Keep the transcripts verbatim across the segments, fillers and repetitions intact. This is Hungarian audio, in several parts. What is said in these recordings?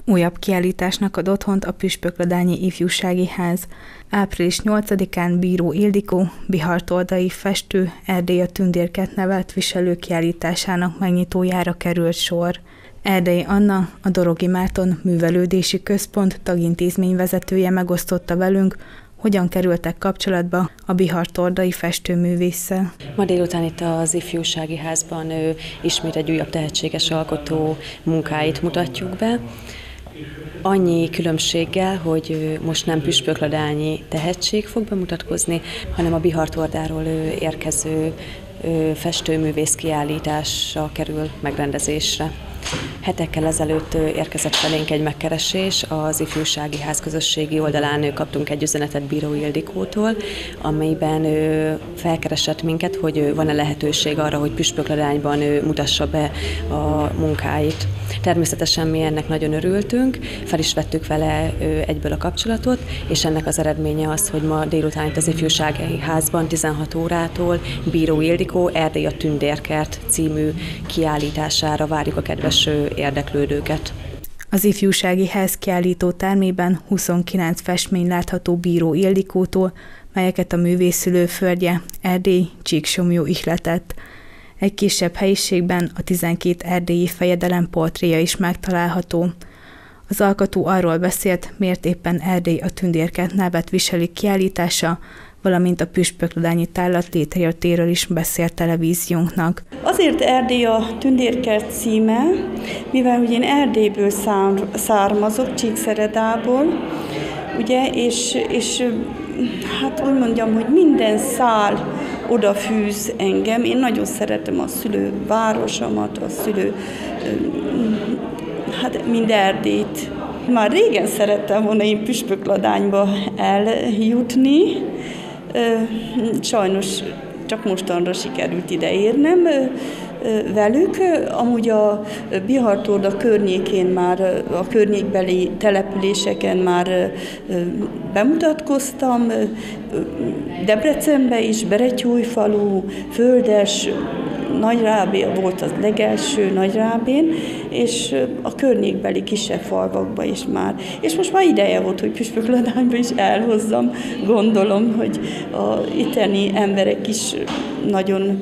Újabb kiállításnak ad otthont a Püspökladányi Ifjúsági Ház. április nyolcadikán Bíró Ildikó, bihartoldai festő, Erdély a tündérket nevet viselő kiállításának megnyitójára került sor. Erdei Anna, a Dorogi Márton Művelődési Központ tagintézményvezetője megosztotta velünk, hogyan kerültek kapcsolatba a bihartoldai festőművésszel. Ma délután itt az Ifjúsági Házban ő, ismét egy újabb tehetséges alkotó munkáit mutatjuk be. Annyi különbséggel, hogy most nem püspökladányi tehetség fog bemutatkozni, hanem a bihartordáról érkező festőművész kiállítása kerül megrendezésre. Hetekkel ezelőtt érkezett felénk egy megkeresés, az Ifjúsági Ház közösségi oldalán kaptunk egy üzenetet Bíró Ildikótól, amelyben felkeresett minket, hogy van-e lehetőség arra, hogy Püspökladányban mutassa be a munkáit. Természetesen mi ennek nagyon örültünk, fel is vettük vele egyből a kapcsolatot, és ennek az eredménye az, hogy ma délután itt az Ifjúsági Házban tizenhat órától Bíró Ildikó Erdély a tündérkert című kiállítására várjuk a kedves érdeklődőket. Az Ifjúsági Ház kiállító termében huszonkilenc festmény látható Bíró Ildikótól, melyeket a művészülő földje Erdély Csíksomlyó ihletett. Egy kisebb helyiségben a tizenkét erdélyi fejedelem portréja is megtalálható. Az alkotó arról beszélt, miért éppen Erdély a tündérkert nevet viseli kiállítása, valamint a püspökladányi tárlat létrejöttéről is beszélt televíziónknak. Azért Erdély a tündérkert címe, mivel ugye én Erdélyből származok, Csíkszeredából, ugye, és, és hát úgy mondjam, hogy minden szál odafűz engem. Én nagyon szeretem a szülővárosomat, a szülő, hát mind Erdélyt. Már régen szerettem volna én Püspökladányba eljutni, sajnos csak mostanra sikerült ide érnem velük. Amúgy a Bihartorda környékén már, a környékbeli településeken már bemutatkoztam, Debrecenbe is, Beretyújfalu, Földes, Nagyrábén volt az legelső, Nagyrábén, és a környékbeli kisebb falvakba is már. És most már ideje volt, hogy Püspökladányba is elhozzam. Gondolom, hogy a itteni emberek is nagyon,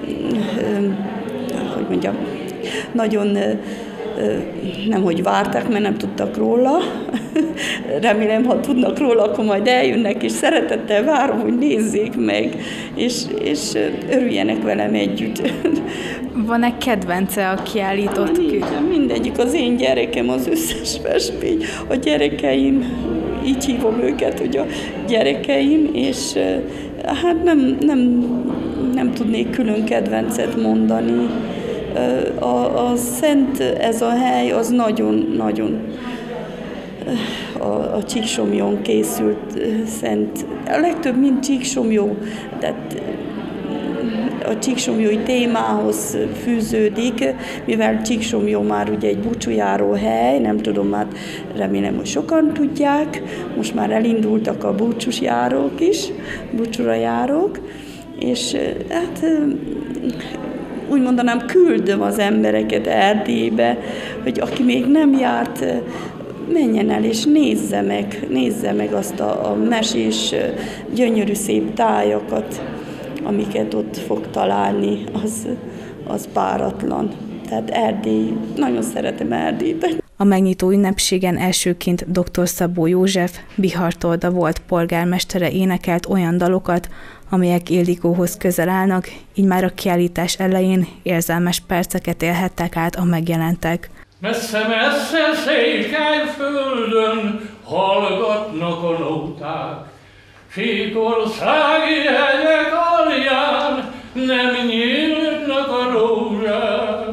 hogy mondjam, nagyon nemhogy várták, mert nem tudtak róla. Remélem, ha tudnak róla, akkor majd eljönnek, és szeretettel várom, hogy nézzék meg, és, és örüljenek velem együtt. Van-e kedvence a kiállított kő? Mindegyik az én gyerekem, az összes festmény, a gyerekeim, így hívom őket, hogy a gyerekeim, és hát nem, nem, nem tudnék külön kedvencet mondani. A, a szent, ez a hely, az nagyon-nagyon a, a Csíksomlyón készült szent. A legtöbb mind Csíksomlyó, tehát a csíksomlyói témához fűződik, mivel Csíksomlyó már ugye egy búcsújáró hely, nem tudom, már remélem, hogy sokan tudják, most már elindultak a búcsús járók is, búcsúra járók, és hát úgy mondanám, küldöm az embereket Erdélybe, hogy aki még nem járt, menjen el és nézze meg, nézze meg azt a, a mesés, gyönyörű szép tájakat, amiket ott fog találni, az, az páratlan. Tehát Erdély, nagyon szeretem Erdélyt. A megnyitó ünnepségen elsőként dr. Szabó József, Bihartolda volt polgármestere énekelt olyan dalokat, amelyek Ildikóhoz közel állnak, így már a kiállítás elején érzelmes perceket élhettek át a megjelentek. Messze-messze Székelyföldön hallgatnak a nóták, síkországi hegyek alján nem nyílnak a rózsák.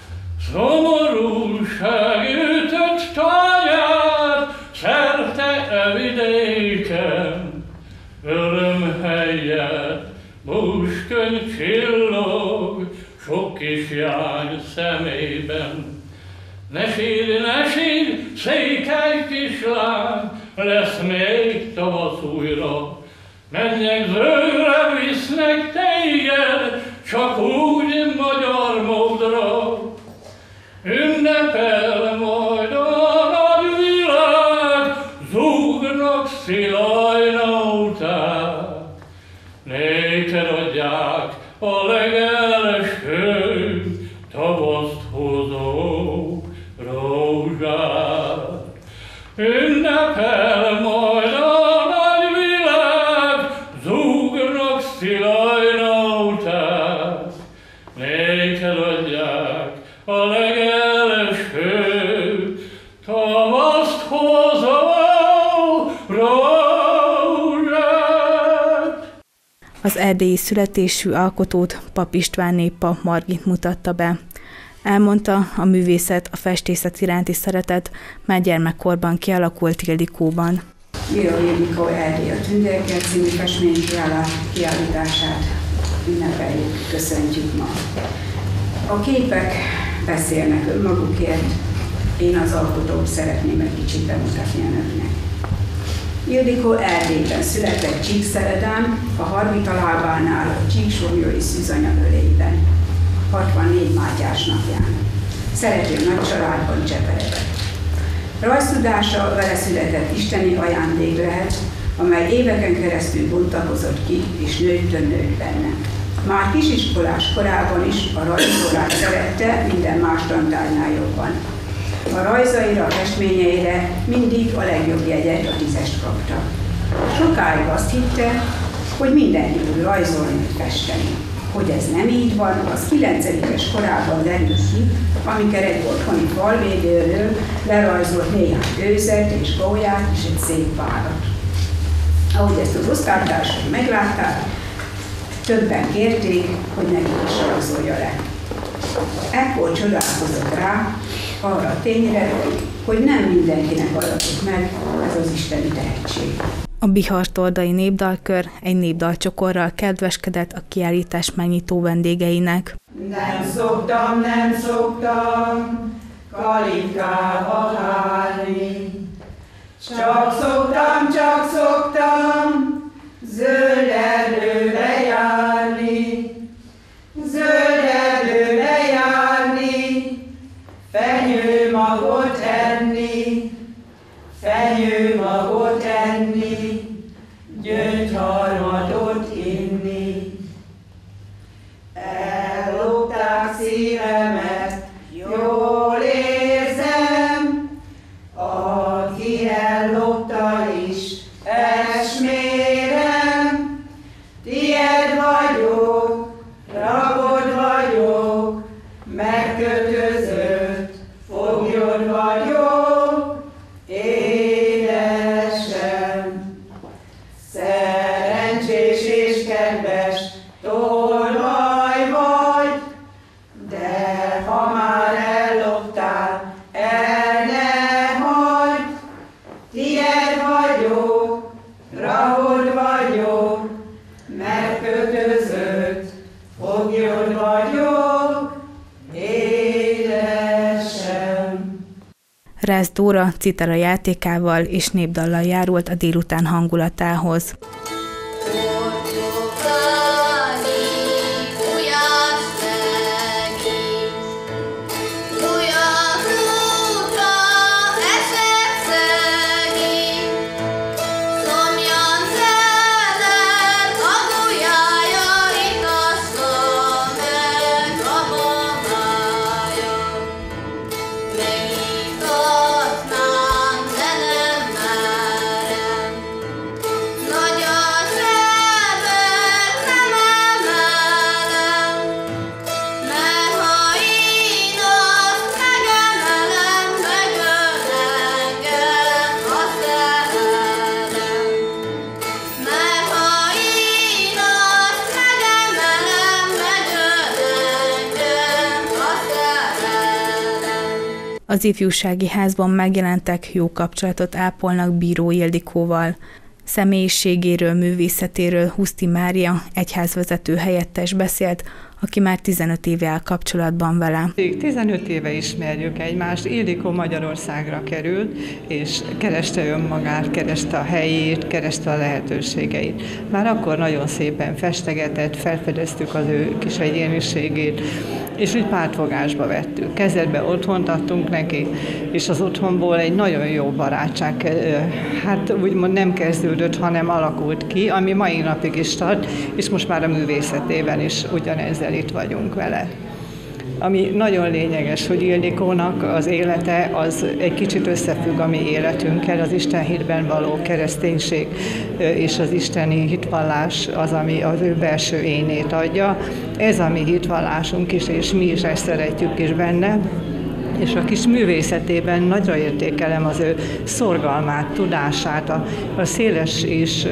Szomorúság ütött tanyát szerte e vidéken, öröm helyett búskönyv csillog sok kislány szemében. Ne sírj, ne sírj, székely kislány, lesz még tavasz újra. Mennyek zöldre visznek téged, csak úgy magyar módra. Ünnepel majd a szilajna után, néked adják a legelső tavaszt hozó rózsát. Ünnepel majd a nagy világ, zúgnak szilajna után, néked adják a legelső tavaszt hozó rózsát. Az erdélyi születésű alkotót Pap István néppap Margit mutatta be. Elmondta, a művészet, a festészet iránti szeretet már gyermekkorban kialakult Ildikóban. Bíró Ildikó Erdély a Tündérke című festménykiállítását ünnepeljük, köszöntjük ma. A képek beszélnek önmagukért, én az alkotót szeretném egy kicsit bemutatni önöknek. Ildikó Erdélyben született Csíkszeredán, a Harvita lábánál a Csíksomlyói szűzanya öléiben, hatvannégy Mátyás napján. Szerető nagy családban cseperedett. Rajztudása vele született isteni ajándék lehet, amely éveken keresztül bontakozott ki és nőttön nőtt benne. Már kisiskolás korában is a rajzolás szerette, minden más tantárnál jobban. A rajzaira, a festményeire mindig a legjobb jegyet, a tízest kapta. Sokáig azt hitte, hogy mindenki tud rajzolni, festeni. Hogy ez nem így van, az kilencedikes korában derült ki, amikor egy otthoni falvédőről lerajzolt néhány őzet és gólyát és egy szép várat. Ahogy ezt az osztálytársai meglátták, többen kérték, hogy neki is rajzolja le. Ekkor csodálkozott rá arra a tényre, hogy nem mindenkinek adatott meg ez az isteni tehetség. A Bihar-Tordai Népdalkör egy népdalcsokorral kedveskedett a kiállítás megnyitó vendégeinek. Nem szoktam, nem szoktam kalitkába hálni, csak szoktam, csak szoktam zöld erdőbe járni, zöld erdőbe járni, fenyőmagot enni, fenyőmagot enni, gyöngyharmatot inni. Ellopták szívemet, jól érzem, aki ellopta is, esmérem. Tied vagyok, rabod vagyok, megkötözött, foglyod vagyok, édesem. Szerencsés és kedves tolvaj vagy, de ha már elloptál, el ne hagyd. Tied vagyok, rabod vagyok, megkötözött, foglyod vagyok, édesem. Rász Dóra citera játékával és népdallal járult a délután hangulatához. Az ifjúsági házban megjelentek, jó kapcsolatot ápolnak Bíró Ildikóval. Személyiségéről, művészetéről Huszti Mária egyházvezető helyettes beszélt, aki már tizenöt éve áll kapcsolatban vele. tizenöt éve ismerjük egymást, Ildikó Magyarországra került, és kereste önmagát, kereste a helyét, kereste a lehetőségeit. Már akkor nagyon szépen festegetett, felfedeztük az ő kis egyéniségét, és úgy pártfogásba vettük. Kezdetben otthont adtunk neki, és az otthonból egy nagyon jó barátság, hát úgymond nem kezdődött, hanem alakult ki, ami mai napig is tart, és most már a művészetében is ugyanezzel itt vagyunk vele. Ami nagyon lényeges, hogy Ildikónak az élete az egy kicsit összefügg a mi életünkkel, az Isten hitben való kereszténység és az isteni hitvallás az, ami az ő belső énét adja. Ez a mi hitvallásunk is, és mi is ezt szeretjük is benne. És a kis művészetében nagyra értékelem az ő szorgalmát, tudását, a, a széles és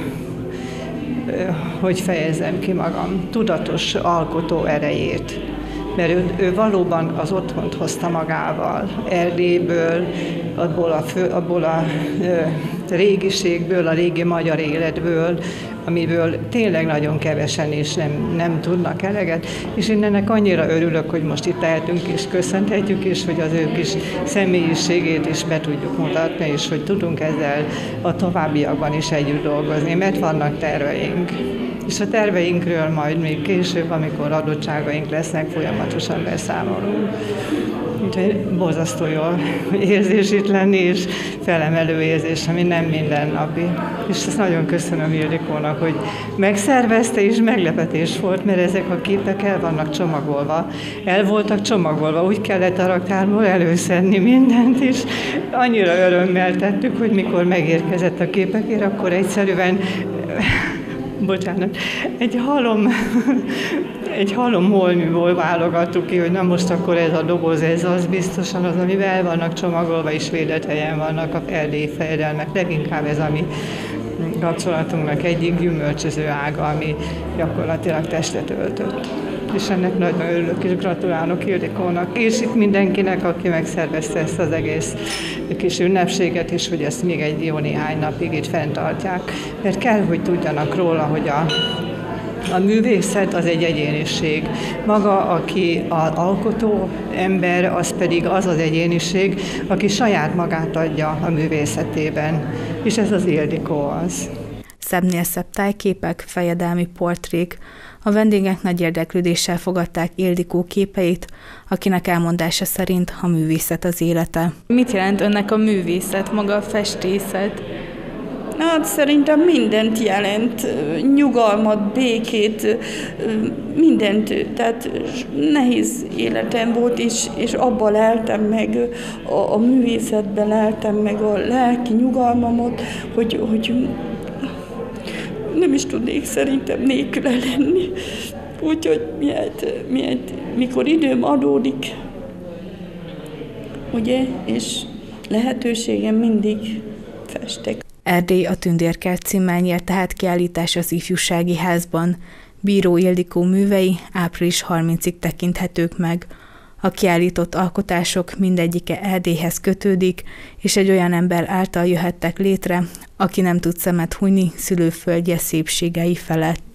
hogy fejezzem ki magam, tudatos alkotó erejét. Mert ő, ő valóban az otthont hozta magával, Erdélyből, abból a, fő, abból a e, régiségből, a régi magyar életből, amiből tényleg nagyon kevesen és nem, nem tudnak eleget, és én ennek annyira örülök, hogy most itt lehetünk és köszönhetjük, és hogy az ő kis személyiségét is be tudjuk mutatni, és hogy tudunk ezzel a továbbiakban is együtt dolgozni, mert vannak terveink. És a terveinkről majd még később, amikor adottságaink lesznek, folyamatosan beszámolunk. Úgyhogy borzasztó jó érzés itt lenni, és felemelő érzés, ami nem mindennapi. És ezt nagyon köszönöm Ildikónak, hogy megszervezte, és meglepetés volt, mert ezek a képek el vannak csomagolva. El voltak csomagolva, úgy kellett a raktárból előszedni mindent, és annyira örömmel tettük, hogy mikor megérkezett a képekért, akkor egyszerűen bocsánat, egy halom, egy halom holműból válogattuk ki, hogy na most akkor ez a doboz, ez az biztosan az, amivel el vannak csomagolva, és védett helyen vannak a erdélyi fejedelmek. Leginkább ez a mi kapcsolatunknak egyik gyümölcsöző ága, ami gyakorlatilag testet öltött. És ennek nagyon örülök, és gratulálok Ildikónak, és itt mindenkinek, aki megszervezte ezt az egész kis ünnepséget, és hogy ezt még egy jó néhány napig itt fenntartják. Mert kell, hogy tudjanak róla, hogy a, a művészet az egy egyéniség. Maga, aki az alkotó ember, az pedig az az egyéniség, aki saját magát adja a művészetében. És ez az Ildikó az. Szebbnél szebb tájképek, fejedelmi portrék. A vendégek nagy érdeklődéssel fogadták Ildikó képeit, akinek elmondása szerint a művészet az élete. Mit jelent önnek a művészet, maga a festészet? Hát szerintem mindent jelent, nyugalmat, békét, mindent, tehát nehéz életem volt, és, és abban leltem meg, a, a művészetben leltem meg a lelki nyugalmamot, hogy, hogy nem is tudnék szerintem nélküle lenni. Úgyhogy miért, miért, mikor időm adódik, ugye, és lehetőségem mindig festek. Erdély a Tündérkert címmel nyert tehát kiállítás az Ifjúsági Házban. Bíró Ildikó művei április harmincadikáig tekinthetők meg. A kiállított alkotások mindegyike Erdélyhez kötődik, és egy olyan ember által jöhettek létre, aki nem tud szemet hunyni szülőföldje szépségei felett.